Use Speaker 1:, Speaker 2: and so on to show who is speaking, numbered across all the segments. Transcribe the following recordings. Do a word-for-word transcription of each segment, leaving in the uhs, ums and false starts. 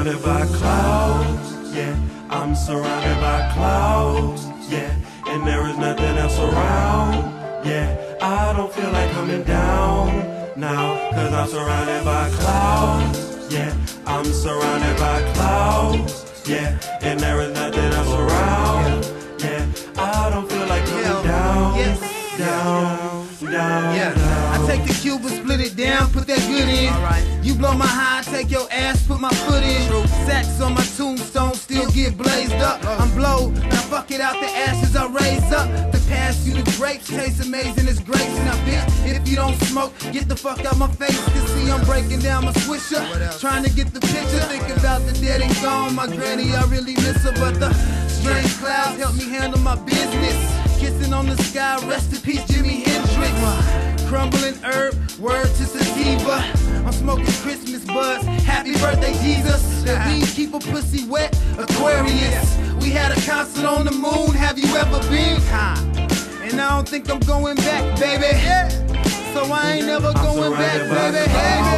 Speaker 1: surrounded by clouds, yeah. I'm surrounded by clouds, yeah. And there is nothing else around, yeah. I don't feel like coming down now, cause I'm surrounded by clouds, yeah. I'm surrounded by clouds, yeah. And there is nothing else around, yeah. I don't feel like coming down,
Speaker 2: yes.
Speaker 1: down, down,
Speaker 2: yeah.
Speaker 1: down.
Speaker 2: I take the cube and split it down, put that good in. Right. You blow my high, take your ass, put my foot in. True. Sacks on my tombstone, still get blazed up. I'm blowed, now fuck it out the ashes, I raise up. To pass you the grapes, taste amazing as grapes. Now bitch, if you don't smoke, get the fuck out my face. Cause see I'm breaking down my swisher, trying to get the picture. Think about the dead and gone, my granny, I really miss her. But the strange clouds help me handle my business. Kissing on the sky, rest in peace Jimi Hendrix. Crumbling herb, word to sativa. I'm smoking Christmas buds, happy birthday Jesus. That weed keep a pussy wet, Aquarius. We had a concert on the moon, have you ever been? And I don't think I'm going back, baby. So I ain't never going back, baby.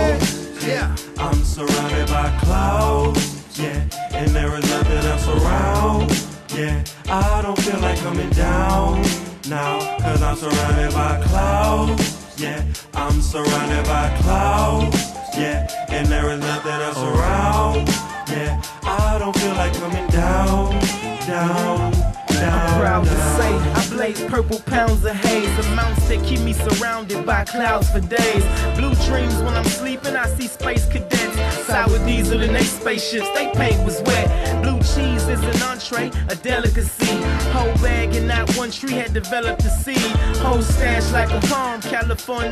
Speaker 2: Hey, yeah.
Speaker 1: I'm surrounded by clouds, yeah. And there is nothing else around, yeah. I don't feel like coming down now, cause I'm surrounded by clouds, yeah. I'm surrounded by clouds, yeah. And there is nothing else around, yeah. I don't feel like coming down, down, down.
Speaker 3: I'm proud
Speaker 1: down.
Speaker 3: to say I blaze purple pounds of haze, amounts that keep me surrounded by clouds for days. Blue dreams when I'm sleeping, I see space cadets. Sour diesel in they spaceships, they paint was wet. Blue cheese is an entree, a delicacy. Whole bag and not one tree had developed a seed. Whole stash like a palm, California.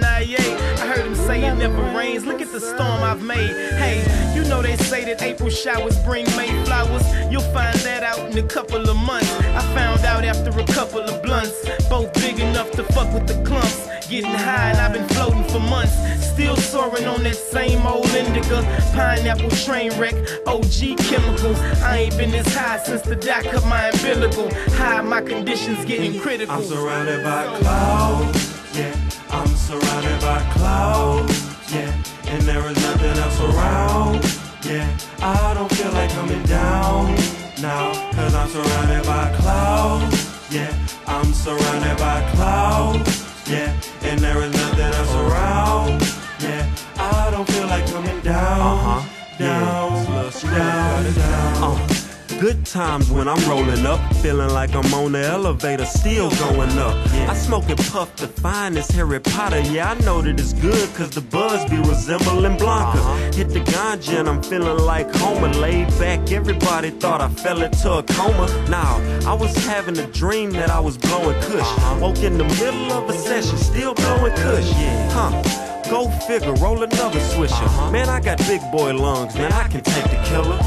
Speaker 3: I heard him say it never rains, look at the storm I've made. Hey, you know they say that April showers bring May flowers. You'll find that out in a couple of months. I found out after a couple of blunts, both big enough to fuck with the clumps. Getting high and I've been floating for months, still soaring on that same old indica. Pineapple train wreck, O G chemicals. I ain't been this high since the doc cut my umbilical. High, my conditions getting critical.
Speaker 1: I'm surrounded by clouds, yeah. I'm surrounded by clouds, yeah. And there is nothing else around, yeah. I don't feel like coming down now, cause I'm surrounded by clouds, yeah. I'm surrounded by clouds, yeah. And there is nothing else around, yeah. I don't feel like coming down, uh-huh. down, yeah. down, down. Uh. Good times when I'm rolling up, feeling like I'm on the elevator, still going up. I smoke and puff the finest Harry Potter. Yeah, I know that it's good, cause the buzz be resembling Blanca. Hit the ganja and I'm feeling like Homer. Laid back, everybody thought I fell into a coma. Now, I was having a dream that I was blowing kush. Woke in the middle of a session, still blowing kush. Huh. Go figure, roll another swisher. Man, I got big boy lungs, man, I can take the killer.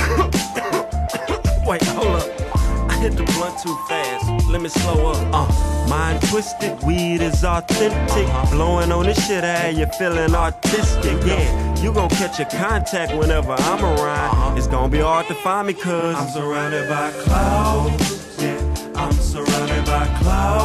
Speaker 1: Wait, hold up. I hit the blunt too fast. Let me slow up. Uh, mind twisted, weed is authentic. Blowing on this shit, how you feeling artistic? Yeah, you gon' catch a contact whenever I'm around. It's gonna be hard to find me, cause I'm surrounded by clouds. Yeah, I'm surrounded by clouds.